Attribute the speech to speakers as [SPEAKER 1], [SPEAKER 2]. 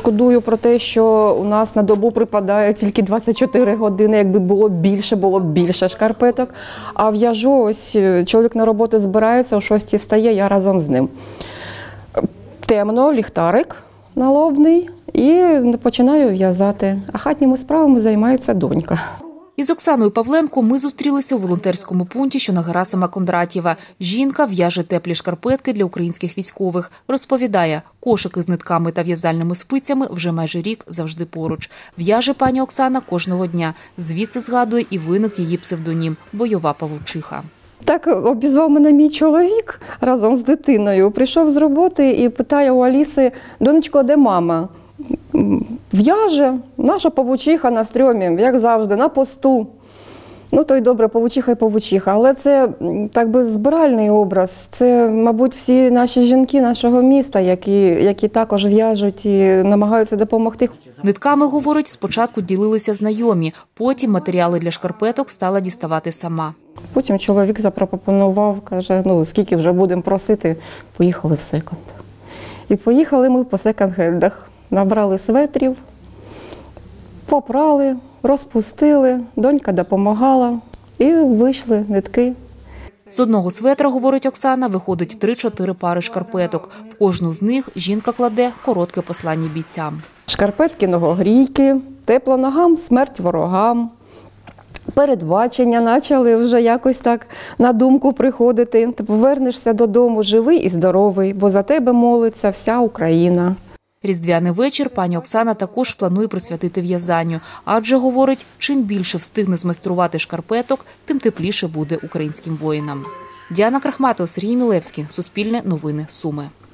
[SPEAKER 1] шкодую про те, що у нас на добу припадає тільки 24 години, якби було б більше шкарпеток. А в'яжу, ось чоловік на роботу збирається, о 6 встає, я разом з ним. Темно, ліхтарик налобний і починаю в'язати. А хатніми справами займається донька.
[SPEAKER 2] Із Оксаною Павленко ми зустрілися у волонтерському пункті, що на Герасима Кондратєва. Жінка в'яже теплі шкарпетки для українських військових. Розповідає, кошики з нитками та в'язальними спицями вже майже рік завжди поруч. В'яже пані Оксана кожного дня. Звідси, згадує, і виник її псевдонім – «Бойова павучиха».
[SPEAKER 1] Так обізвав мене мій чоловік разом з дитиною. Прийшов з роботи і питає у Аліси: «Донечко, де мама?» В'яже, наша павучиха на стрьомі, як завжди, на посту. Ну, то й добре, павучиха і павучиха. Але це, так би, збиральний образ. Це, мабуть, всі наші жінки нашого міста, які також в'яжуть і намагаються допомогти.
[SPEAKER 2] Нитками, говорить, спочатку ділилися знайомі, потім матеріали для шкарпеток стала діставати сама.
[SPEAKER 1] Потім чоловік запропонував, каже, ну, скільки вже будемо просити, поїхали в секонд. І поїхали ми по секонд-хендах. Набрали светрів, попрали, розпустили, донька допомагала і вийшли нитки.
[SPEAKER 2] З одного светра, говорить Оксана, виходить 3-4 пари шкарпеток. В кожну з них жінка кладе коротке послання бійцям.
[SPEAKER 1] Шкарпетки ногогрійки, тепло ногам, смерть ворогам. Передбачення почали вже якось так на думку приходити. Ти повернешся додому живий і здоровий, бо за тебе молиться вся Україна.
[SPEAKER 2] Різдвяний вечір пані Оксана також планує присвятити в'язанню. Адже, говорить, чим більше встигне змайструвати шкарпеток, тим тепліше буде українським воїнам. Діана Крахматова, Сергій Мілевський. Суспільне новини. Суми.